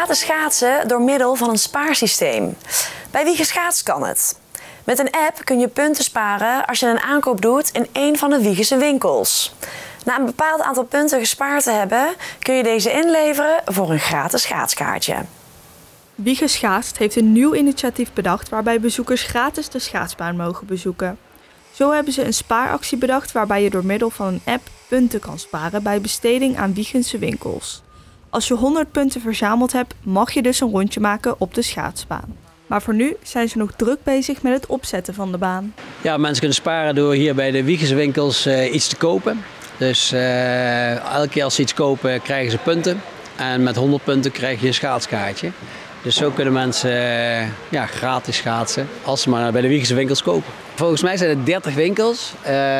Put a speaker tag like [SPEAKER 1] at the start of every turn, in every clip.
[SPEAKER 1] gratis schaatsen door middel van een spaarsysteem. Bij Wiegen Schaats kan het. Met een app kun je punten sparen als je een aankoop doet in een van de Wiegense winkels. Na een bepaald aantal punten gespaard te hebben, kun je deze inleveren voor een gratis schaatskaartje.
[SPEAKER 2] Wiegen Schaatst heeft een nieuw initiatief bedacht waarbij bezoekers gratis de schaatsbaan mogen bezoeken. Zo hebben ze een spaaractie bedacht waarbij je door middel van een app punten kan sparen bij besteding aan Wiegense winkels. Als je 100 punten verzameld hebt, mag je dus een rondje maken op de schaatsbaan. Maar voor nu zijn ze nog druk bezig met het opzetten van de baan.
[SPEAKER 3] Ja, mensen kunnen sparen door hier bij de Wiegense winkels iets te kopen. Dus elke keer als ze iets kopen krijgen ze punten. En met 100 punten krijg je een schaatskaartje. Dus zo kunnen mensen gratis schaatsen als ze maar bij de Wiegense winkels kopen. Volgens mij zijn er 30 winkels.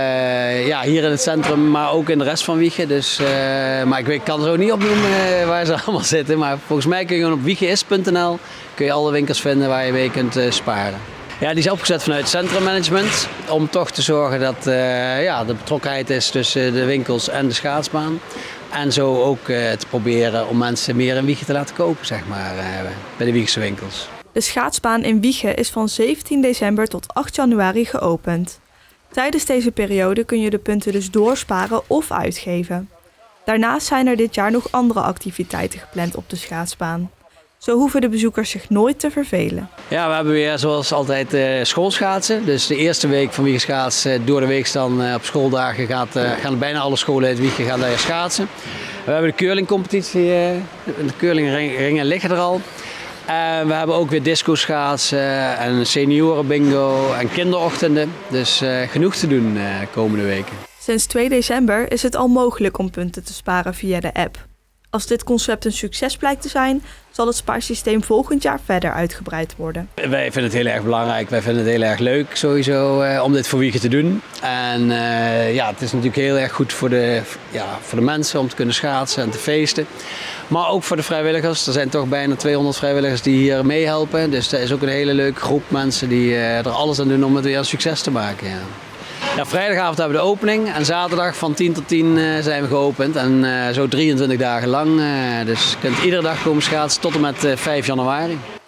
[SPEAKER 3] Hier in het centrum, maar ook in de rest van Wiegen. Dus, maar ik kan zo niet opnoemen waar ze allemaal zitten. Maar volgens mij kun je gewoon op wiegenis.nl kun je alle winkels vinden waar je mee kunt sparen. Ja, die is opgezet vanuit het centrummanagement om toch te zorgen dat de betrokkenheid is tussen de winkels en de schaatsbaan. En zo ook te proberen om mensen meer in Wiegen te laten kopen, zeg maar, bij de Wiegense winkels.
[SPEAKER 2] De schaatsbaan in Wiegen is van 17 december tot 8 januari geopend. Tijdens deze periode kun je de punten dus doorsparen of uitgeven. Daarnaast zijn er dit jaar nog andere activiteiten gepland op de schaatsbaan. Zo hoeven de bezoekers zich nooit te vervelen.
[SPEAKER 3] Ja, we hebben weer zoals altijd schoolschaatsen. Dus de eerste week van Wiegen Schaats door de week dan op schooldagen gaan bijna alle scholen uit Wiegen gaan daar schaatsen. We hebben de curlingcompetitie, de curlingringen liggen er al. We hebben ook weer disco schaatsen en senioren bingo en kinderochtenden. Dus genoeg te doen komende weken.
[SPEAKER 2] Sinds 2 december is het al mogelijk om punten te sparen via de app. Als dit concept een succes blijkt te zijn, zal het spaarsysteem volgend jaar verder uitgebreid worden.
[SPEAKER 3] Wij vinden het heel erg belangrijk, wij vinden het heel erg leuk sowieso om dit voor Wiegen te doen. En het is natuurlijk heel erg goed voor de mensen om te kunnen schaatsen en te feesten. Maar ook voor de vrijwilligers. Er zijn toch bijna 200 vrijwilligers die hier meehelpen. Dus dat is ook een hele leuke groep mensen die er alles aan doen om het weer een succes te maken. Ja. Ja, vrijdagavond hebben we de opening en zaterdag van 10 tot 10 zijn we geopend en zo 23 dagen lang. Dus je kunt iedere dag komen schaatsen tot en met 5 januari.